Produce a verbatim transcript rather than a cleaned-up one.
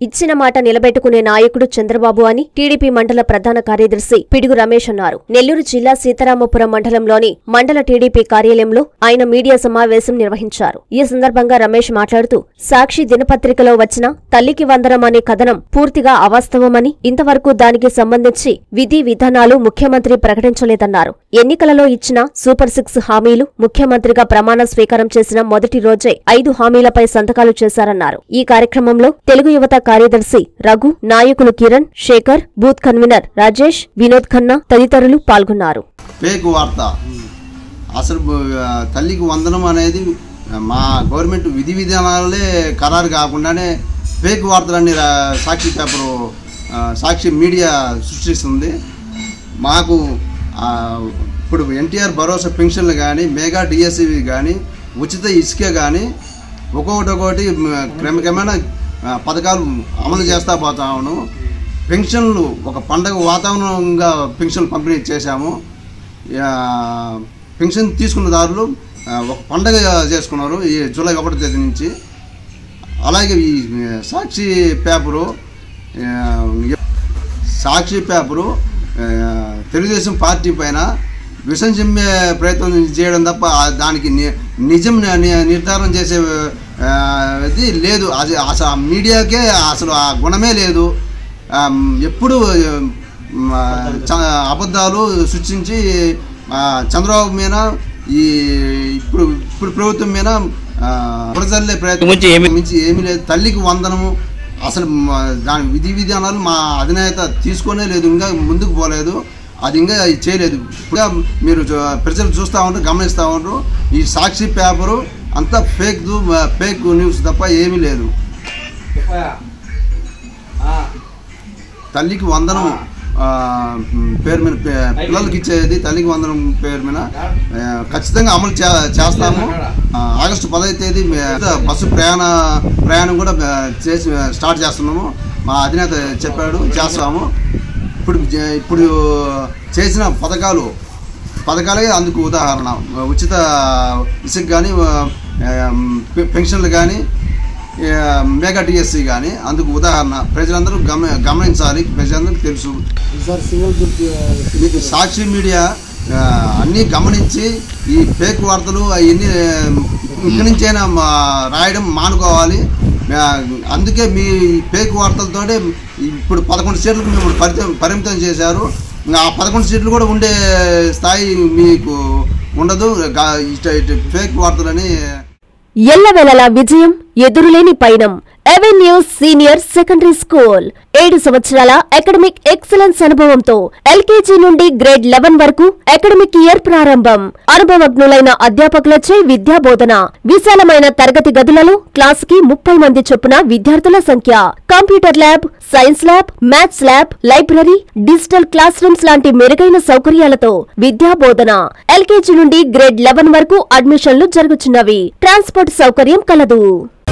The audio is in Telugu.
ఇచ్చిన మాట నిలబెట్టుకునే నాయకుడు చంద్రబాబు అని టీడీపీ మండల ప్రధాన కార్యదర్శి పిడుగు రమేష్ అన్నారు. నెల్లూరు జిల్లా సీతారామపురం మండలంలోని మండల టీడీపీ కార్యాలయంలో ఆయన మీడియా సమావేశం నిర్వహించారు. ఈ సందర్భంగా రమేష్ మాట్లాడుతూ సాక్షి దినపత్రికలో వచ్చిన తల్లికి వందనం అనే కథనం పూర్తిగా అవాస్తవమని, ఇంతవరకు దానికి సంబంధించి విధి విధానాలు ముఖ్యమంత్రి ప్రకటించలేదన్నారు. ఎన్నికలలో ఇచ్చిన సూపర్ సిక్స్ హామీలు ముఖ్యమంత్రిగా ప్రమాణ స్వీకారం చేసిన మొదటి రోజే ఐదు హామీలపై సంతకాలు చేశారన్నారు. ఈ కార్యక్రమంలో తెలుగు యువత కార్యదర్శి రఘు, నాయకులు కిరణ్, శేఖర్, బూత్ కన్వీనర్ రాజేష్, వినోద్ ఖన్నా తదితరులు పాల్గొన్నారు. ఫేక్ వార్త, అసలు తల్లికి వందనం అనేది మా గవర్నమెంట్ విధి విధానాలే ఖరారు కాకుండానే ఫేక్ వార్తలన్నీ సాక్షి పేపరు, సాక్షి మీడియా సృష్టిస్తుంది. మాకు ఇప్పుడు ఎన్టీఆర్ భరోసా పెన్షన్లు కానీ, మెగా డిఎస్సీ కానీ, ఉచిత ఇసుక కానీ ఒక్కొక్కటి ఒకటి క్రమక్రమేణా పథకాలు అమలు చేస్తూ పోతాము. పెన్షన్లు ఒక పండగ వాతావరణంగా పెన్షన్లు పంపిణీ చేశాము. పెన్షన్ తీసుకున్నదారులు ఒక పండగ చేసుకున్నారు ఈ జూలై ఒకటో తేదీ నుంచి. అలాగే ఈ Sakshi paper Sakshi paper Telugu Desam party పైన విషం చిమ్మే ప్రయత్నం చేయడం తప్ప దానికి నిజం నిర్ధారణ చేసే అది లేదు. అది అసలు ఆ మీడియాకే అసలు ఆ గుణమే లేదు. ఎప్పుడు అబద్ధాలు సృష్టించి చంద్రబాబు మీద ఈ ఇప్పుడు ఇప్పుడు ప్రభుత్వం మీద ప్రజల్లే ప్రయత్నం మించి ఏమీ లేదు. తల్లికి వందనము అసలు దాని విధి విధానాలు మా అధినేత తీసుకునే లేదు, ఇంకా ముందుకు పోలేదు, అది ఇంకా చేయలేదు. ఇంకా మీరు ప్రజలు చూస్తూ ఉంటారు, గమనిస్తూ ఉంటారు. ఈ సాక్షి పేపరు అంతా ఫేక్ ఫేక్ న్యూస్ తప్ప ఏమీ లేదు. తల్లికి వందనం పేరు మీద పిల్లలకి ఇచ్చేది తల్లికి వందనం పేరు మీద ఖచ్చితంగా అమలు చేస్తాము. ఆగస్టు పదహైదు తేదీ బస్సు ప్రయాణ ప్రయాణం కూడా చేసి స్టార్ట్ చేస్తున్నాము. మా అధినేత చెప్పాడు, చేస్తాము. ఇప్పుడు ఇప్పుడు చేసిన పథకాలు పథకాలే అందుకు ఉదాహరణ. ఉచిత ఇసుక కానీ, పెన్షన్లు కానీ, మెగా టీఎస్సీ కానీ అందుకు ఉదాహరణ. ప్రజలందరూ గమ గమనించాలి ప్రజలందరికీ తెలుసు. మీకు సాక్షి మీడియా అన్నీ గమనించి ఈ ఫేక్ వార్తలు అవన్నీ ఇక్కడి నుంచైనా రాయడం మానుకోవాలి. అందుకే మీ ఫేక్ వార్తలతోనే ఇప్పుడు పదకొండు సీట్లకు మేము పరిమితం పరిమితం చేశారు. ఆ పదకొండు సీట్లు కూడా ఉండే స్థాయి మీకు ఉండదు. ఫేక్ వార్తలని ఎల్లవేళలా విజయం, ఎదురులేని పయనం. అవెన్యూస్ సీనియర్ సెకండరీ స్కూల్ ఏడు సంవత్సరాల అకాడమిక్ ఎక్సలెన్స్ అనుభవంతో ఎల్కేజీ నుండి గ్రేడ్ లెవెన్ వరకు అకాడమిక్ ఇయర్ ప్రారంభం. అనుభవజ్ఞులైన అధ్యాపకులచే విద్యా బోధన. విశాలమైన తరగతి గదులలో క్లాస్ కి ముప్పై మంది చొప్పున విద్యార్థుల సంఖ్య. Computer lab, science lab, maths lab, library, digital class rooms లాంటి మెరుగైన సౌకర్యాలతో విద్యా బోధన. ఎల్కేజీ నుండి గ్రేడ్ లెవెన్ వరకు అడ్మిషన్లు జరుగుతున్నవి. ట్రాన్స్పోర్ట్ సౌకర్యం కలదు.